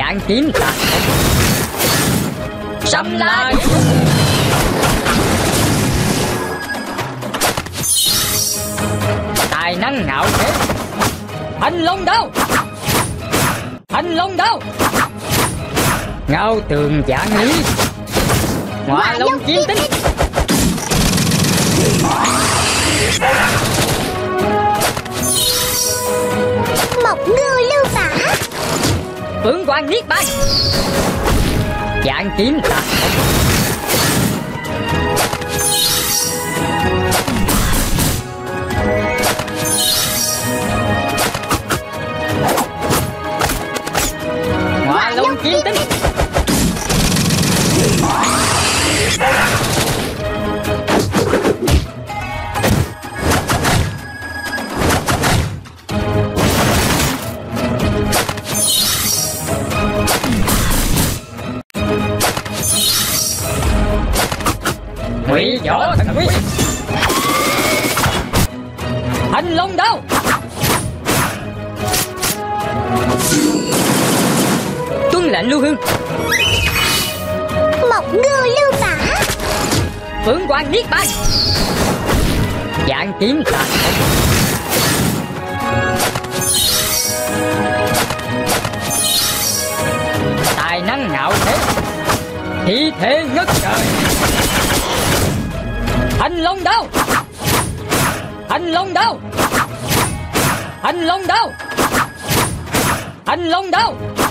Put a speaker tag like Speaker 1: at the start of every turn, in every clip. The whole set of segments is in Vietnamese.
Speaker 1: Dạng kiếm tàn Sâm La Tài năng ngạo thế Thanh Long Đao Thanh Long Đao Ngao tường dạng lý Hỏa Long Chiến Tinh
Speaker 2: Mộc Ngưu Lưu Tả
Speaker 1: Phượng Hoàng Niết Bàn Dạng kiếm tàn Hỏa Long Chiến Tinh Ngụy Võ Thần Quy Thanh Long Đao Tuân lệnh Lưu Hương
Speaker 2: Mộc Ngưu Lưu Tả
Speaker 1: Phượng Hoàng Niết Bàn Dạng kiếm tàn Tài năng ngạo thế Khí thế ngất trời Thanh Long Đao Thanh Long Đao Thanh Long Đao Thanh Long Đao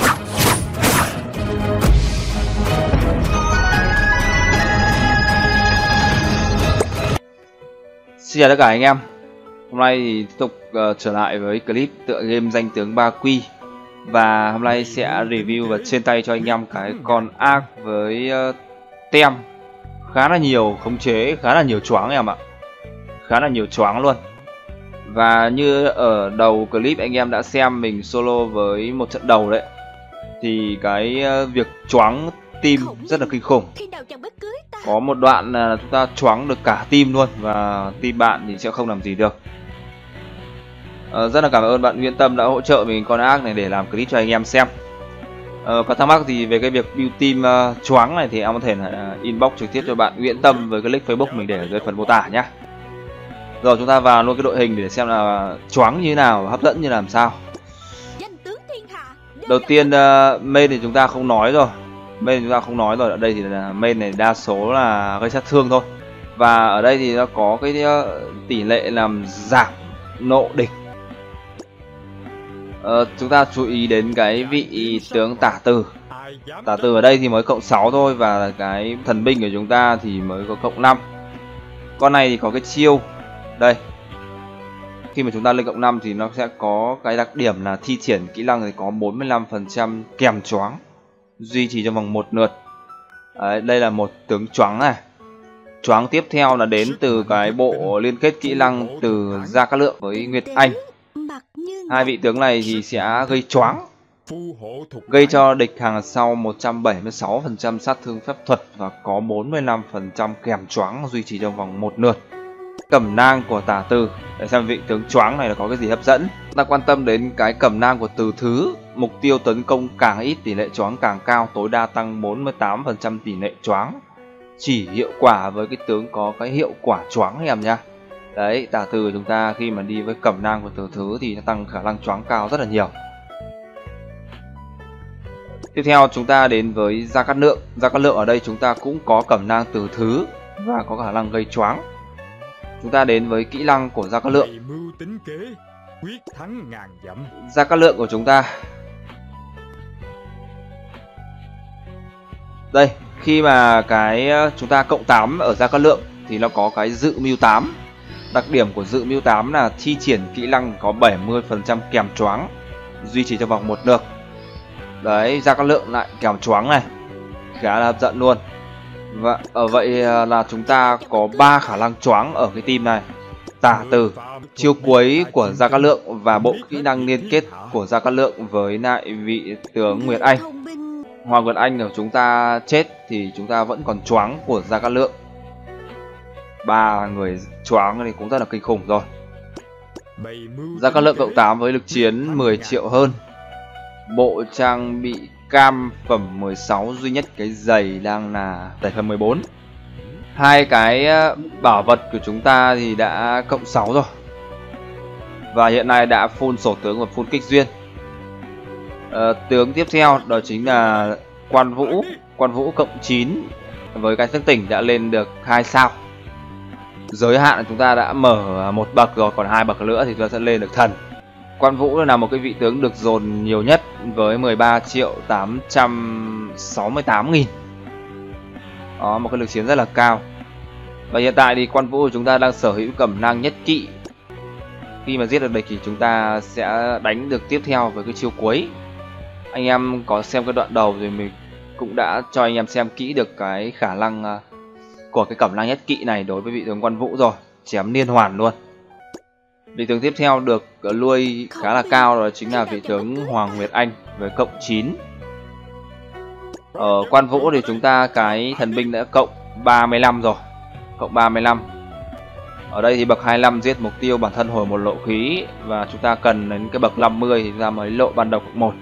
Speaker 3: Xin chào tất cả anh em. Hôm nay thì tiếp tục trở lại với clip tựa game danh tướng Ba Quy. Và hôm nay sẽ review và trên tay cho anh em cái con ác với tem khá là nhiều khống chế, khá là nhiều choáng em ạ. Khá là nhiều choáng luôn. Và như ở đầu clip anh em đã xem mình solo với một trận đầu đấy, thì cái việc choáng team rất là kinh khủng. Có một đoạn là chúng ta choáng được cả team luôn, và team bạn thì sẽ không làm gì được. Rất là cảm ơn bạn Nguyễn Tâm đã hỗ trợ mình con ác này để làm clip cho anh em xem. Có thắc mắc gì về cái việc build team choáng này thì em có thể là inbox trực tiếp cho bạn Nguyễn Tâm với cái link Facebook mình để ở dưới phần mô tả nhé. Rồi chúng ta vào luôn cái đội hình để xem là choáng như thế nào, hấp dẫn như làm sao. Đầu tiên main thì chúng ta không nói rồi. Ở đây thì là main này đa số là gây sát thương thôi. Và ở đây thì nó có cái tỷ lệ làm giảm nộ địch. Chúng ta chú ý đến cái vị tướng Tả Từ. Tả Từ ở đây thì mới cộng 6 thôi, và cái thần binh của chúng ta thì mới có cộng 5. Con này thì có cái chiêu đây. Khi mà chúng ta lên cộng 5 thì nó sẽ có cái đặc điểm là thi triển kỹ năng thì có 45% kèm choáng, duy trì trong vòng 1 lượt. Đấy, đây là một tướng choáng này. Choáng tiếp theo là đến từ cái bộ liên kết kỹ năng từ Gia Cát Lượng với Nguyệt Anh. Hai vị tướng này thì sẽ gây choáng, gây cho địch hàng sau 176% sát thương phép thuật và có 45% kèm choáng, duy trì trong vòng 1 lượt. Cẩm nang của Tả Từ, để xem vị tướng choáng này là có cái gì hấp dẫn. Ta quan tâm đến cái cẩm nang của Từ Thứ. Mục tiêu tấn công càng ít, tỷ lệ choáng càng cao, tối đa tăng 48% tỷ lệ choáng. Chỉ hiệu quả với cái tướng có cái hiệu quả choáng em nhá. Đấy, Tả Từ chúng ta khi mà đi với cẩm nang của Từ Thứ thì nó tăng khả năng choáng cao rất là nhiều. Tiếp theo chúng ta đến với Gia Cát Lượng. Gia Cát Lượng ở đây chúng ta cũng có cẩm nang Từ Thứ và có khả năng gây choáng. Chúng ta đến với kỹ năng của Gia Cát Lượng. Gia Cát Lượng của chúng ta đây, khi mà cái chúng ta cộng 8 ở Gia Cát Lượng thì nó có cái dự mưu 8. Đặc điểm của dự mưu 8 là thi triển kỹ năng có 70% kèm choáng, duy trì trong vòng 1 lượt. Đấy, Gia Cát Lượng lại kèm choáng này, khá là hấp dẫn luôn. Và ở vậy là chúng ta có 3 khả năng choáng ở cái team này. Tả Từ, chiêu cuối của Gia Cát Lượng và bộ kỹ năng liên kết của Gia Cát Lượng với lại vị tướng Nguyệt Anh. Hoàng Nguyệt Anh của chúng ta chết thì chúng ta vẫn còn choáng của Gia Cát Lượng. 3 người choáng thì cũng rất là kinh khủng rồi. Gia Cát Lượng cộng 8 với lực chiến 10 triệu hơn. Bộ trang bị cam phẩm 16, duy nhất cái giày đang là tẩy phẩm 14. Hai cái bảo vật của chúng ta thì đã cộng 6 rồi. Và hiện nay đã full sổ tướng và full kích duyên. Tướng tiếp theo đó chính là Quan Vũ. Quan Vũ cộng 9 với cái thức tỉnh đã lên được 2 sao. Giới hạn là chúng ta đã mở một bậc rồi, còn 2 bậc nữa thì chúng ta sẽ lên được thần. Quan Vũ là một cái vị tướng được dồn nhiều nhất với 13.868.000. Đó, một cái lực chiến rất là cao. Và hiện tại thì Quan Vũ của chúng ta đang sở hữu cẩm nang nhất kỵ. Khi mà giết được địch thì chúng ta sẽ đánh được tiếp theo với cái chiêu cuối. Anh em có xem cái đoạn đầu rồi mình cũng đã cho anh em xem kỹ được cái khả năng của cái cẩm nang nhất kỵ này đối với vị tướng Quan Vũ rồi. Chém liên hoàn luôn. Vị tướng tiếp theo được nuôi khá là cao đó chính là vị tướng Hoàng Nguyệt Anh với cộng 9. Ở Quan Vũ thì chúng ta cái thần binh đã cộng 35 rồi. Cộng 35. Ở đây thì bậc 25 giết mục tiêu bản thân hồi một lộ khí. Và chúng ta cần đến cái bậc 50 thì ra mới lộ ban đầu cộng 1.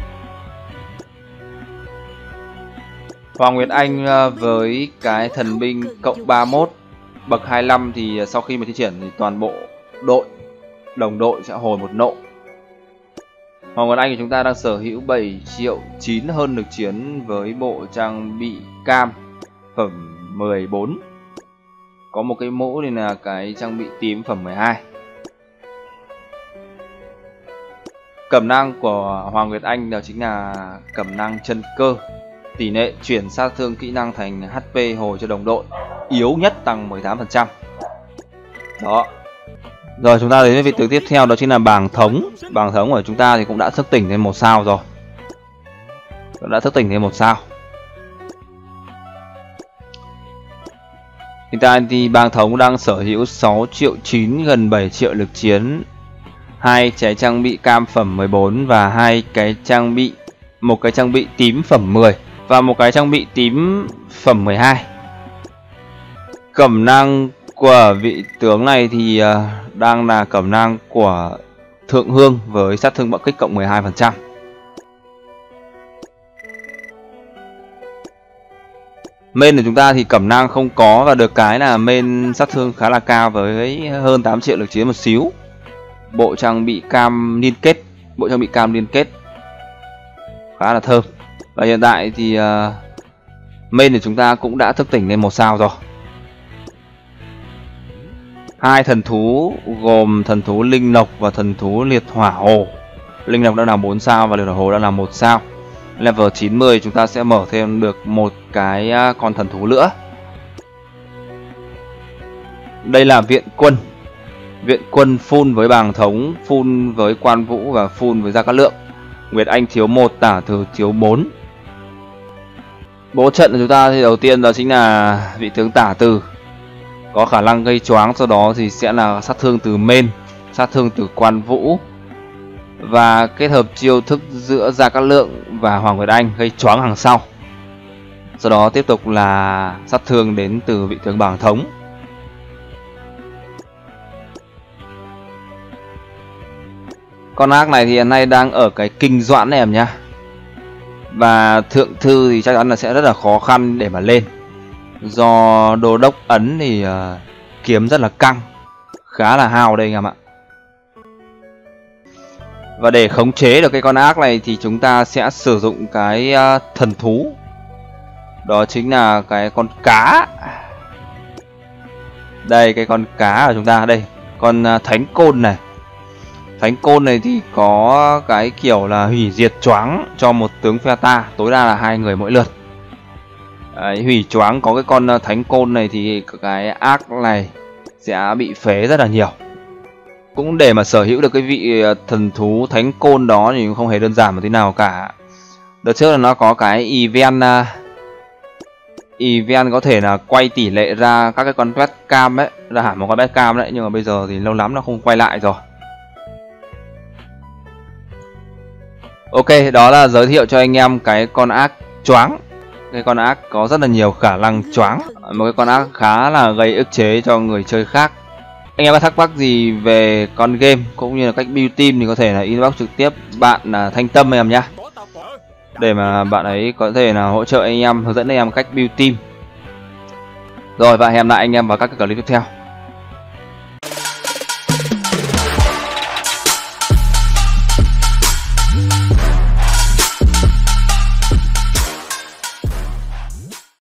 Speaker 3: Hoàng Nguyệt Anh với cái thần binh cộng 31. Bậc 25 thì sau khi mà thi triển thì toàn bộ đồng đội sẽ hồi một nộ. Hoàng Nguyệt Anh thì chúng ta đang sở hữu 7.900.000 hơn lực chiến với bộ trang bị cam phẩm 14. Có một cái mũ thì là cái trang bị tím phẩm 12. Cẩm năng của Hoàng Nguyệt Anh đó chính là cẩm năng chân cơ. Tỷ lệ chuyển sát thương kỹ năng thành HP hồi cho đồng đội. Yếu nhất tăng 18%. Đó. Rồi chúng ta đến với vị tướng tiếp theo đó chính là Bàng Thống. Bàng Thống của chúng ta thì cũng đã thức tỉnh thêm 1 sao rồi. Đã thức tỉnh thêm 1 sao. Hiện tại thì Bàng Thống đang sở hữu 6.900.000 gần 7 triệu lực chiến, 2 cái trang bị cam phẩm 14 và 2 cái trang bị, một cái trang bị tím phẩm 10 và một cái trang bị tím phẩm 12. Cẩm năng của vị tướng này thì đang là cẩm năng của Thượng Hương với sát thương bạo kích cộng 12%. Main của chúng ta thì cẩm năng không có và được cái là main sát thương khá là cao với hơn 8 triệu lực chiến một xíu. Bộ trang bị cam liên kết, khá là thơm. Và hiện tại thì main của chúng ta cũng đã thức tỉnh lên 1 sao rồi. 2 thần thú gồm thần thú Linh Lộc và thần thú Liệt Hỏa Hồ. Linh Lộc đã là 4 sao và Liệt Hỏa Hồ đã là 1 sao. Level 90 chúng ta sẽ mở thêm được một cái con thần thú nữa. Đây là viện quân. Viện quân full với Bàng Thống, full với Quan Vũ và full với Gia Cát Lượng. Nguyệt Anh thiếu 1, Tả Từ thiếu 4. Bố trận của chúng ta thì đầu tiên đó chính là vị tướng Tả Từ. Có khả năng gây choáng, sau đó thì sẽ là sát thương từ main, sát thương từ Quan Vũ. Và kết hợp chiêu thức giữa Gia Cát Lượng và Hoàng Nguyệt Anh gây choáng hàng sau. Sau đó tiếp tục là sát thương đến từ vị tướng Bàng Thống. Con ác này thì hiện nay đang ở cái kinh doãn này em nhá. Và thượng thư thì chắc chắn là sẽ rất là khó khăn để mà lên. Do đô đốc ấn thì kiếm rất là căng, khá là hao đây anh em ạ. Và để khống chế được cái con ác này thì chúng ta sẽ sử dụng cái thần thú. Đó chính là cái con cá. Đây, cái con cá của chúng ta đây, con thánh côn này. Thánh côn này thì có cái kiểu là hủy diệt choáng cho một tướng phe ta, tối đa là 2 người mỗi lượt. Đấy, hủy choáng có cái con thánh côn này thì cái ác này sẽ bị phế rất là nhiều. Cũng để mà sở hữu được cái vị thần thú thánh côn đó thì không hề đơn giản một tí nào cả. Đợt trước là nó có cái event có thể là quay tỷ lệ ra các cái con pet cam ấy, ra hẳn một con pet cam đấy, nhưng mà bây giờ thì lâu lắm nó không quay lại rồi. Ok, đó là giới thiệu cho anh em cái con ác choáng. Cái con ác có rất là nhiều khả năng choáng, một cái con ác khá là gây ức chế cho người chơi khác. Anh em có thắc mắc gì về con game cũng như là cách build team thì có thể là inbox trực tiếp bạn là Thanh Tâm em nhé. để mà bạn ấy có thể là hỗ trợ anh em, hướng dẫn anh em cách build team. Rồi và hẹn lại anh em vào các clip tiếp theo.